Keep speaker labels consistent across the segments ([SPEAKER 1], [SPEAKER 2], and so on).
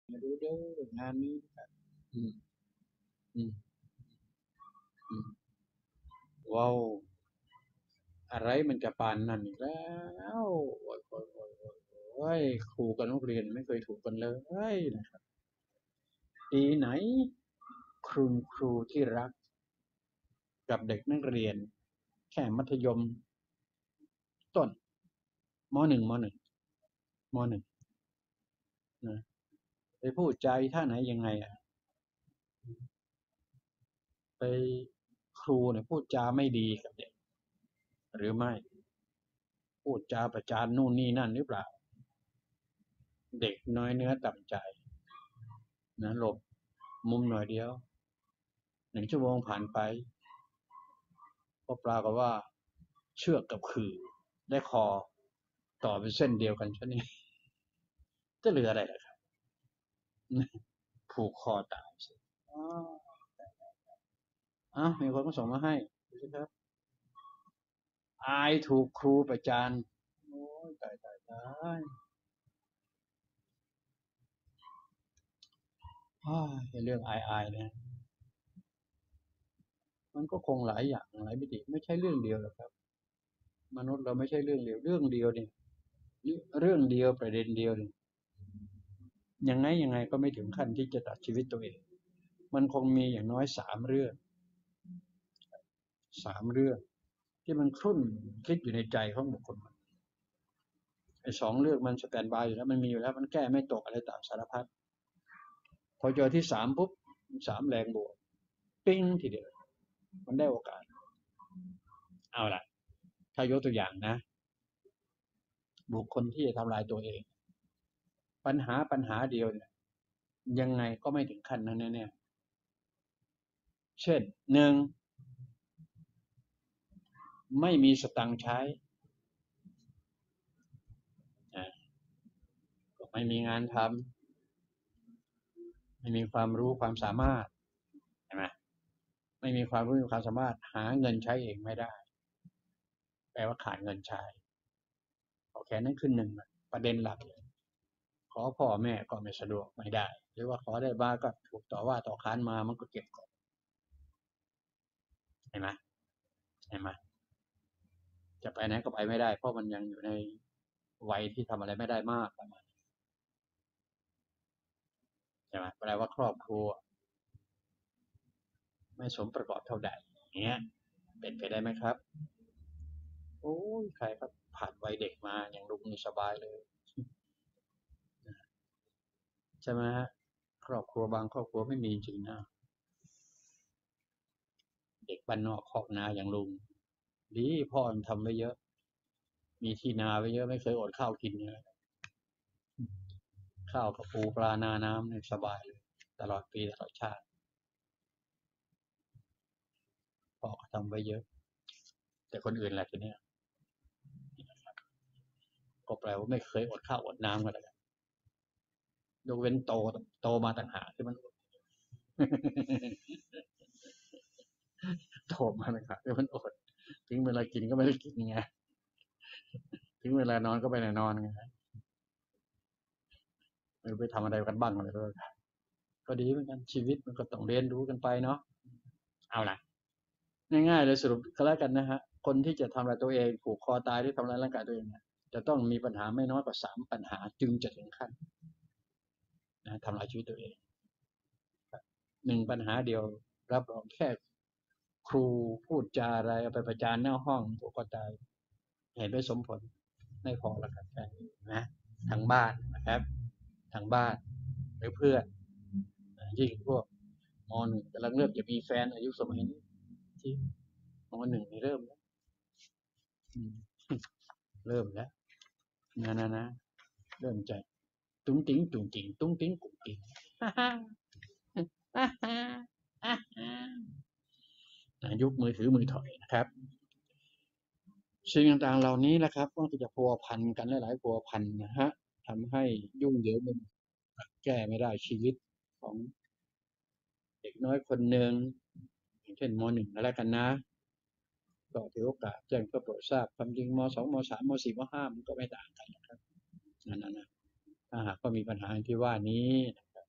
[SPEAKER 1] มาดูเด้องานนี้ครับอืมอืมอืมว้าวอะไรมันจะปานนั่นอีกแล้วโอ้ยโอ้ยโอ้ยโอ้ยโอ้ยครูกับนักเรียนไม่เคยถูกกันเลยนะครับปีไหนครูที่รักกับเด็กนักเรียนแค่มัธยมต้นม.1ม.1นะไปพูดใจท่าไหนยังไงอ่ะไปครูเนี่ยพูดจาไม่ดีกับเด็กหรือไม่พูดจาประจานนู่นนี่นั่นหรือเปล่าเด็กน้อยเนื้อต่ำใจนะหลบมุมหน่อยเดียว1 ชั่วโมงผ่านไปก็ปรากฏว่าเชือกกับขื่อได้คอต่อเป็นเส้นเดียวกันชนี้จะเหลืออะไรล่ะครับผูกคอตายอ๋อมีคนมาส่งมาให้ดูสิครับอายถูกครูประจานโอ้ยตายเรื่องอายเนี่ยมันก็คงหลายอย่างหลายมิติไม่ใช่เรื่องเดียวหรอกครับมนุษย์เราไม่ใช่เรื่องเดียวเนี่ยเรื่องเดียวประเด็นเดียวเนี่ยยังไงก็ไม่ถึงขั้นที่จะตัดชีวิตตัวเองมันคงมีอย่างน้อยสามเรื่องที่มันครุ่นคิดอยู่ในใจของบุคคลไอ้2 เรื่องมันสแตนบายอยู่แล้วมันมีอยู่แล้วมันแก้ไม่ตกอะไรต่างสารพัดพอเจอที่3ปุ๊บ3 แรงบวกปิ้งทีเดียวมันได้โอกาสเอาล่ะถ้ายกตัวอย่างนะบุคคลที่จะทำลายตัวเองปัญหาเดียวเนี่ยยังไงก็ไม่ถึงขั้นนั้นแน่ๆเช่น1ไม่มีสตังค์ใช้ก็ไม่มีงานทำไม่มีความรู้ความสามารถใช่ไหมไม่มีความรู้ความสามารถหาเงินใช้เองไม่ได้แปลว่าขาดเงินใช้โอเคนั่นคือ1ประเด็นหลักเลยขอพ่อแม่ก็ไม่สะดวกไม่ได้หรือว่าขอได้บ้างก็ถูกต่อว่าต่อค้านมามันก็เก็บกดเห็นไหมเห็นไหมจะไปไหนก็ไปไม่ได้เพราะมันยังอยู่ในวัยที่ทำอะไรไม่ได้มากประมาณใช่ไหมแปลว่าครอบครัวไม่สมประกอบเท่าใดอย่างเงี้ยเป็นไปได้ไหมครับโอ้ยใครก็ผ่านวัยเด็กมาอย่างลุงนี่สบายเลยใช่ไหมฮะครอบครัวบางครอบครัวไม่มีจริงนะเด็กบ้านนอกคอกนาอย่างลุงดีพ่อมันทำไว้เยอะมีที่นาไว้เยอะไม่เคยอดข้าวกินเลยข้าวกับปูปลานาน้ำเนี่ยสบายเลยตลอดปีตลอดชาติพ่อก็ทำไว้เยอะแต่คนอื่นแหละทีเนี้ยก็แปลว่าไม่เคยอดข้าวอดน้ำกันเลยยกเว้นโตมาต่างหากที่มันโตมาต่างหากที่มันอดถึงเวลากินก็ไม่ได้กินไงถึงเวลานอนก็ไปนอนไงไม่รู้ไปทำอะไรกันบ้างอะไรก็ดีเหมือนกันชีวิตมันก็ต้องเรียนรู้กันไปเนาะเอาล่ะง่ายๆเลยสรุปก็แล้วกันนะฮะคนที่จะทำลายตัวเองผูกคอตายหรือทำลายร่างกายตัวเองเนี่ยจะต้องมีปัญหาไม่น้อยกว่า3 ปัญหาจึงจะถึงขั้นนะทำลายชีวิตตัวเอง1 ปัญหาเดียวรับรองแค่ครูพูดจาอะไรเอาไปประจานหน้าห้องผูกคอตายเห็นด้วยสมผลไม่พอแล้วครับแค่นี้นะทางบ้านนะครับทางบ้านหรือเพื่อนยิ่งพวกม.1กำลังเริ่มจะมีแฟนอายุสมัยนี้ที่ม.1นี่เริ่มแล้วเริ่มแล้วนะเริ่มใจตุ้งติ้งตุ้งติ้งตุ้งติ้งกุ้งกิ้งยุคมือถือมือถอยนะครับสิ่งต่างๆเหล่านี้แหละครับก็จะพัวพันกันหลายๆพัวพันนะฮะทำให้ยุ่งเหยิงมันแก้ไม่ได้ชีวิตของเด็กน้อยคนหนึ่งอย่างเช่นม.1แล้วกันนะก็ถือโอกาสแจ้งเพื่อโปรดทราบความจริงม.2ม.3ม.4ม.5มันก็ไม่ต่างกันนะครับนั่นนะถ้าหากก็มีปัญหาที่ว่านี้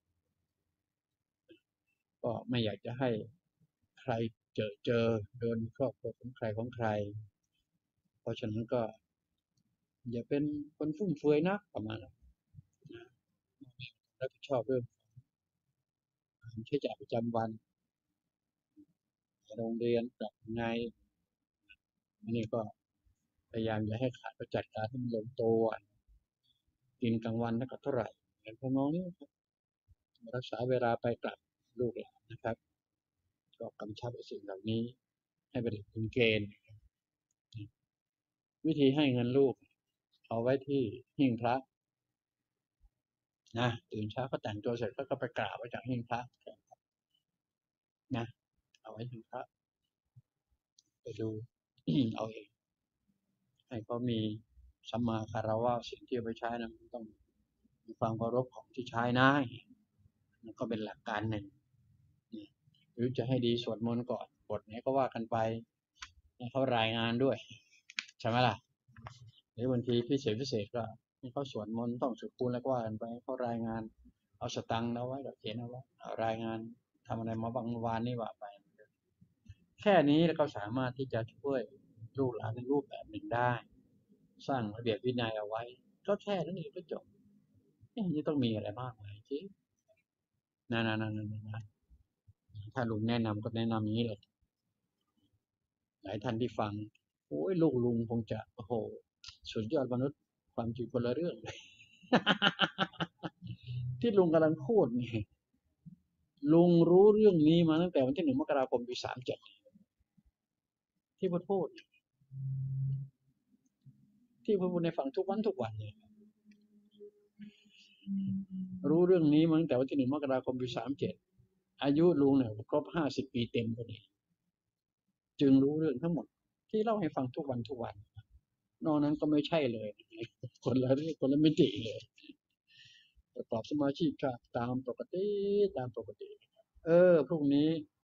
[SPEAKER 1] ก็ไม่อยากจะให้ใครเจอโดนครอบครัวของใครเพราะฉะนั้นก็อย่าเป็นคนฟุ่มเฟือยนะประมาณนั้นนะรับผิดชอบเรื่องการใช้จ่ายประจำวันโรงเรียนกับไงอันนี้ก็พยายามอย่าให้ขาดก็จัดการให้มันลงตัวกินกลางวันแล้วก็เท่าไหร่อย่างพวกน้องนี่รักษาเวลาไปกลับลูกหลานนะครับก็กำชับสิ่งเหล่านี้ให้เป็นเกณฑ์วิธีให้เงินลูกเอาไว้ที่หิ้งพระนะตื่นเช้าก็แต่งตัวเสร็จก็ไปกราบไว้จากหิ้งพระนะเอาไว้หิ้งพระไปดูเอาเองให้เขามีสัมมาคารวะสิ่งที่เอาไปใช้นะต้องมีความเคารพของที่ใช้นะมันก็เป็นหลักการหนึ่งหรือจะให้ดีสวดมนต์ก่อนบทไหนก็ว่ากันไปให้เขารายงานด้วยใช่ไหมล่ะหรือบางทีพิเศษก็ให้เขาสวดมนต์ต้องสวดคูณแล้วก็ว่ากันไปเขารายงานเอาสตังค์เอาไว้เขียนเอาไว้รายงานทำอะไรมาบางวันนี่ว่าไปแค่นี้แล้วก็สามารถที่จะช่วยลูกหลานในรูปแบบหนึ่งได้สร้างระเบียบวินัยเอาไว้ก็แค่นั้นเองก็จบไม่ต้องมีอะไรมากมายจริงนะถ้าลุงแนะนำก็แนะนำอย่างนี้เลยหลายท่านที่ฟังโอ้ยลูกลุงคงจะโอ้โหสุดยอดมนุษย์ความจริงคนละเรื่องเลย ที่ลุงกำลังพูดนี่ลุงรู้เรื่องนี้มาตั้งแต่วันที่1 มกราคมปี37ที่พูดที่พูดในฟังทุกวันเลยรู้เรื่องนี้มาตั้งแต่วันที่1 มกราคมปี37อายุลุงเนี่ยครบ50 ปีเต็มพอดีจึงรู้เรื่องทั้งหมดที่เล่าให้ฟังทุกวันนอกนั้นก็ไม่ใช่เลยคนละเรื่องคนละมิติเลยประกอบสมาชิกตามปกติพรุ่งนี้